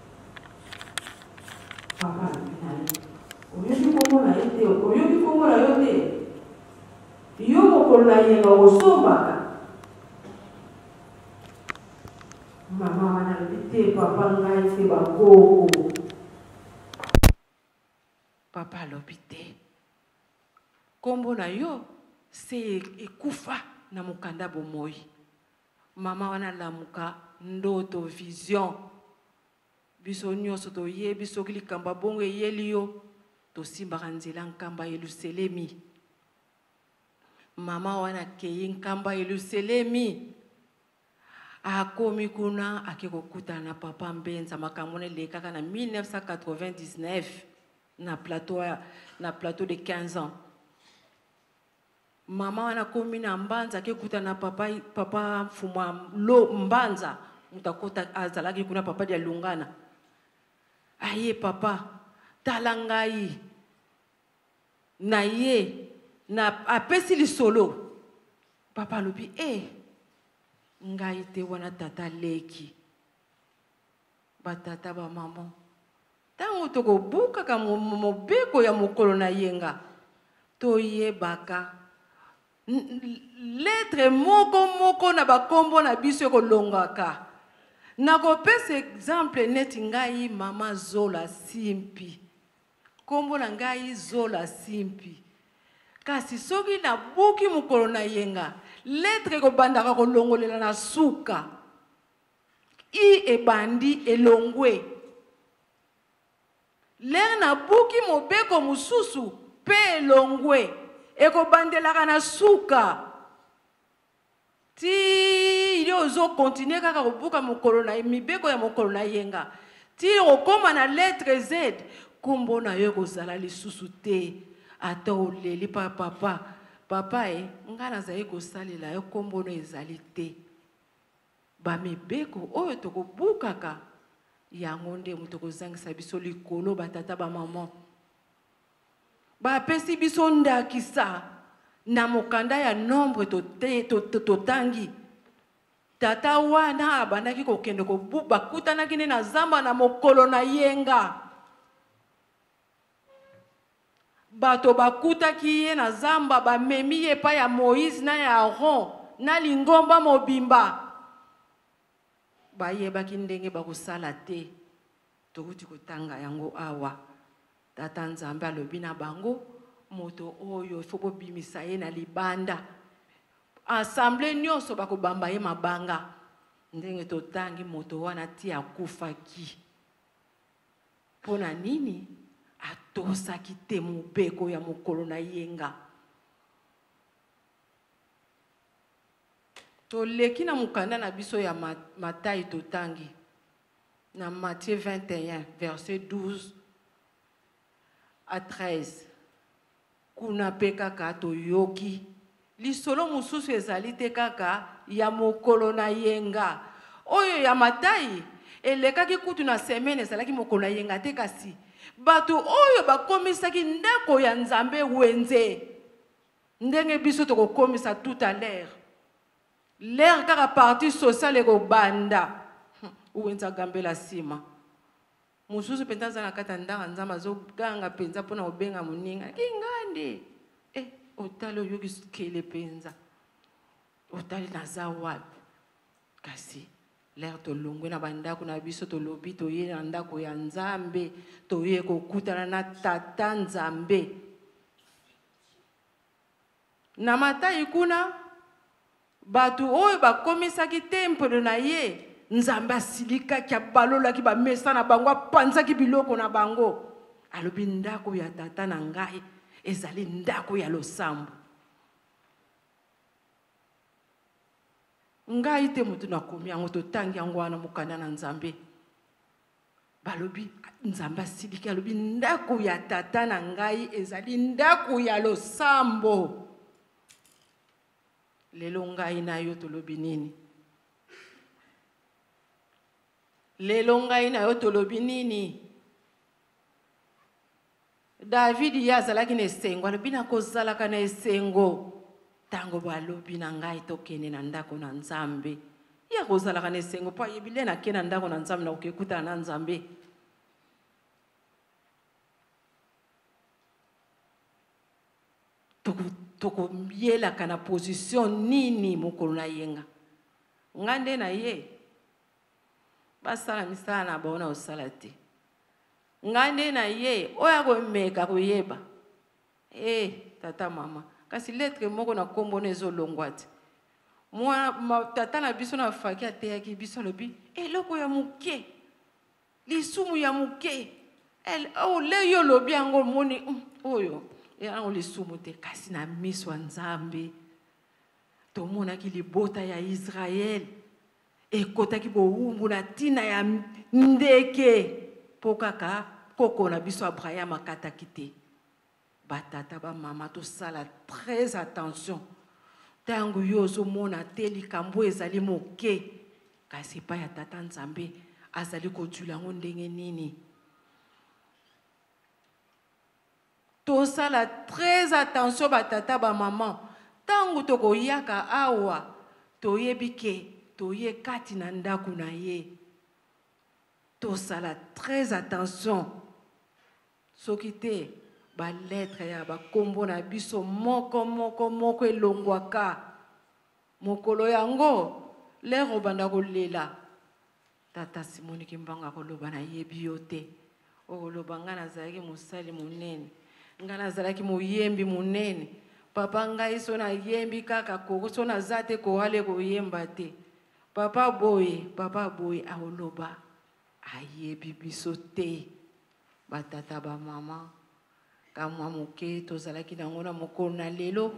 Papa lungati. Oyoki kombo na yete, oyoki kombo na yote. Yo mokolo na yenga osombaka. Mama wana lupite papa ngai se bakoko. Papa lopite. Kombo na yo se ekufa na mukanda bomoi. Mama wana lamuka ndoto vision. Biso nyonso to ye biso kilikamba bongo yeli yo to simbaka nzela nkamba Yerusalemi. Mama wana kei nkamba Yerusalemi. Akomi kuna akikokuta na papa Mbenza makamone lekaka na 1999 na plateau de 15 ans. Mama wana komi na Mbanza akikuta na papa Mfuma Mbanza mutakota azalaki kuna papa dia Lungana. Aye papa talangai na ye na apesi lisolo. Papa lobi ngai te wana tata leki. Batata ba mama. Tango toko buka ka mobeko ya mokolo na yenga. To ye baka. Lettre moko na bakombo na biso ko longaka. Na ko pese exemple neti ngai mama Zola Simpi. Kombo na ngai Zola Simpi. Kasi soki na buki mokolo na yenga. Lettre ko bandaka ko longolela na suka. I ebandi elongwe. Ler na buki mobeko mususu pe elongwe. ekobandelaka na suka ti ili ozokontinue kaka kobuka mokolo na mibeko ya mokolo na yenga ti okoma na lettre Z kombo na yo ekozala lisusu te ata oleli pa papa nga nazali kosalela yo kombo no ezali te bamibeko oyo tokobukaka yango nde moto kozangisa biso likolo batata bamama bapesi biso ndakisa na mokanda ya nombre totangi tata wana abandaki kokende bakutanaki nde na zamba na mokolo na yenga bato bakutaki ye na zamba bamemi ye pa ya Moïse na ya Aaron na lingomba mobimba bayebaki ndenge bakosala te tokuti kotanga yango awa tata Nzambe alobi na bango moto oyo ifo bobimisa ye na libanda assemblée nyonso bakobamba ye mabanga ndenge totangi moto wana ti akufaki mpona nini atosaki te mobeko ya mokolo na yenga toleki na mukanda na biso ya Matayi totangi na Matthieu 21 verset 12 à 13 kuna pe kaka toyoki lisolo mususu ezali te kaka ya mokolo na yenga oyo ya Matayi elekaki kutu na semaine ezalaki mokolo na yenga te kasi bato oyo bakomisaki ndako ya Nzambe wenze ndenge biso tokokomisa tout à l'heure kaka partie sociale ekobanda uwenza gambela sima mususu penza za na kata ndanga Nzambe azoganga penza mpona obenga moninga kingande otali oyoki skele penza otali naza wapi kasi l'air tolongwe na bandako na biso tolobi toye na ndako ya Nzambe toye kokutana na tata Nzambe na Matayi kuna bato oyo bakomisaki temple na ye Nzambe asilikaki abalolaki bamesa na bango apanzaki biloko na bango alobi ndako ya tata na ngai ezali ndako ya losambo ngai te mutu nakomi yango totangi yango wana mokanda na Nzambe balobi Nzambe asiliki alobi ndako ya tata na ngai ezali ndako ya losambo lelo ngai na yo tolobi nini lelo ngai na yo tolobi nini David ya azalaki na esengo alobi nakozalaka na esengo tango balobi na ngai tokende na ndako na Nzambe ya kozalaka na esengo po ayebile nakende na ndako na Nzambe na kokekutana na Nzambe tokoyelaka na position nini mokolo na yenga ngande na ye basala misala na baona osala te ngande na ye oya komeka koyeba tata mama kasi lettre moko na kombo na ezolongwa te tata na biso na faki ateyaki biso alobi eloko ya moke lisumu ya moke le yo lobi yango moni oyo yango lisumu te kasi na miso ya Nzambe tomonaki libota ya Israel ekotaki bowumbu na ntina ya ndeke mpo kaka koko na biso Abraham akataki te batata bamama tosala très attention tango yo ozomona te likambo ezali moke kasi epai ya tata Nzambe azali kotula yango ndenge nini tosala très attention batata bamama tango tokoyaka awa toyebi ke toye kati na ndako na ye tosala très attention soki te balettre ya bakombo na biso moko elongwaka mokolo yango lero obanda kolela tata Simoni Kimbanga koloba na yebi yo te okoloba nga nazalaki mosali monene nga nazalaki moyembi monene papa ngai so na yembi kaka koko so naza te koale koyemba te papa boye aoloba ayebi biso te batata bamama kamwa moke tozalaki nango na mokolo na lelo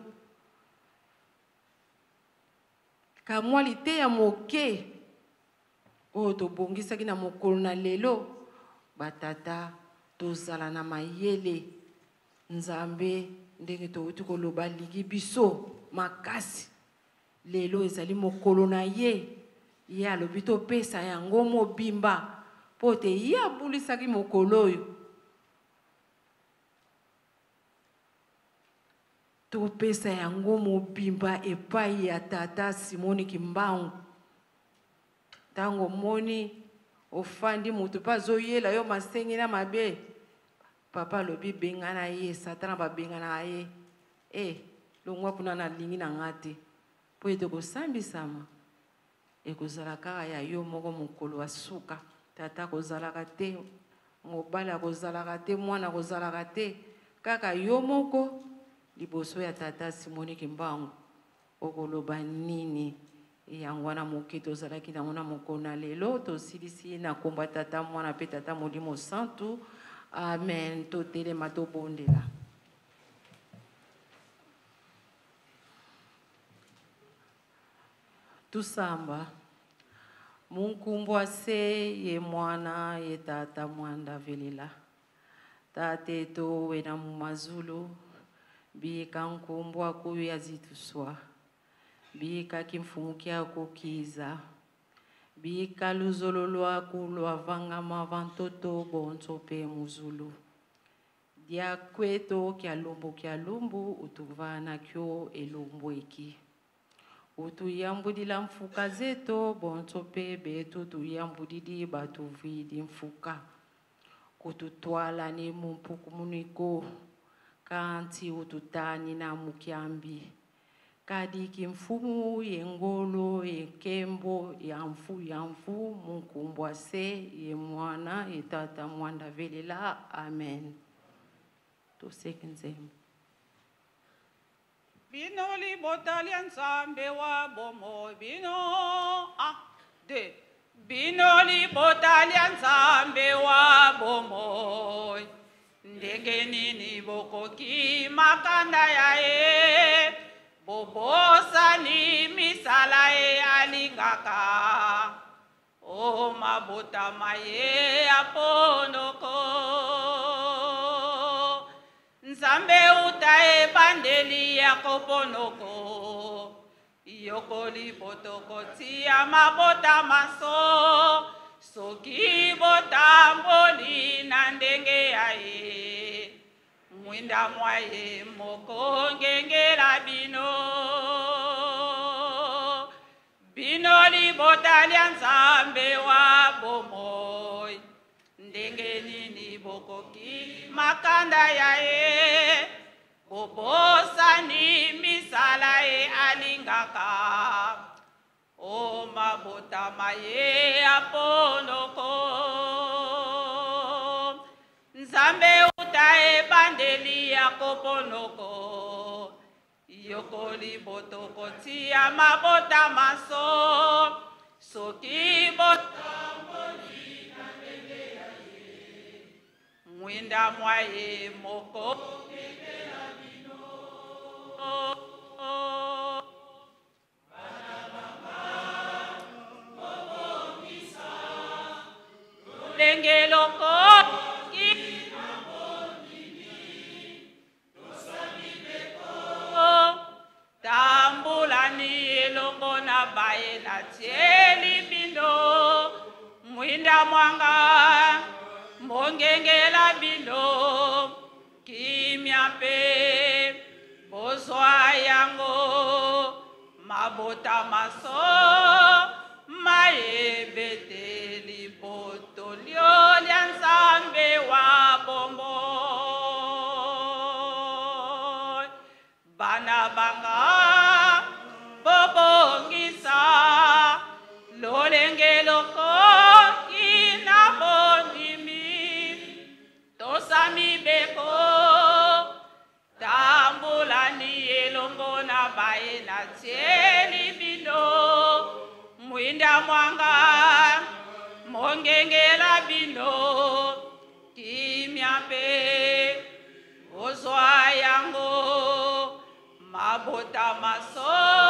kamwa liteya moke oyo tobongisaki na mokolo na lelo batata tozala na mayele nzambe ndenge touti koloba ligi biso makasi lelo ezali mokolo na ye ye alobi topesa yango mobimba mpo te ye abulisaki mokolo oyo topesa yango mobimba epai ya tata Simoni Kimbangu. Tango moni ofandi mutu pa zoyela yo masengi na mabe papa lobi bengana ye satana ba bengana ye longwa kuna na lingi na ngati po ete kosambisama ekozala kaka ya yo moko mokolo wa suka tata kozalaka te mobali akozalaka te mwana kozalaka te kaka yo moko liboso ya tata Simoni Kimbangu okoloba nini yango wana moke tozalaki nango na mokolo na lelo tosilisi na komba tata mwana pe tata Molimo Santu. Amen. Totelema tobondela. Tusamba munkumbwa se ye mwana ye tata mwanda velela tate to wena mumazulu bika nkumbwa kuyu yazituswa bika kimfumukia kukiza bika luzolo lwaku lwavangama vantoto bonso pe muzulu dia kweto kia lumbu utuvana kyo elumbu eki utuyambudila mfuka zeto bonso pe beto tuyambudidi batuvidi mfuka kututwala ni mumpuku muniko kanti ututani na mukiambi kadiki mfumu yengolo yekembo yamfu munkumbwa se ye mwana ye tata mwanda velela. Amen. Tosekenzemu bino libotali nzambe wa bomo bino bino libotali nzambe wa bomo ndenge nini bokoki makanda ya ye bobosani misala ye alingaka o mabotama ye apondoko nzambe utae bandeli ya koponoko yokoli botoko tia mabota maso soki botamboli na ndenge ya ye mwinda mwaye moko ngengela bino libotali nzambe wa bomoi ndenge nini bokoki makanda ya ye bobosani misala ye alingaka o mabotama ye apondoko nzambe utae bandeli ya koponoko yokoli botoko tia mabota maso soki botamboli na ndenge ya ye mwinda mwaye moko ngengela bino lengeloko tambulani elongo na baye na tieli bino mwinda mwanga mongengela bino kimya pe bozwa yango mabota maso mayebeteli botolio lya nzambe wa bombo bana banga bobongisa lolengelo kina bondimi tosami beko tambulani elongo na baye na tieli bino mwinda mwanga mongengela bino kimya pe abota maso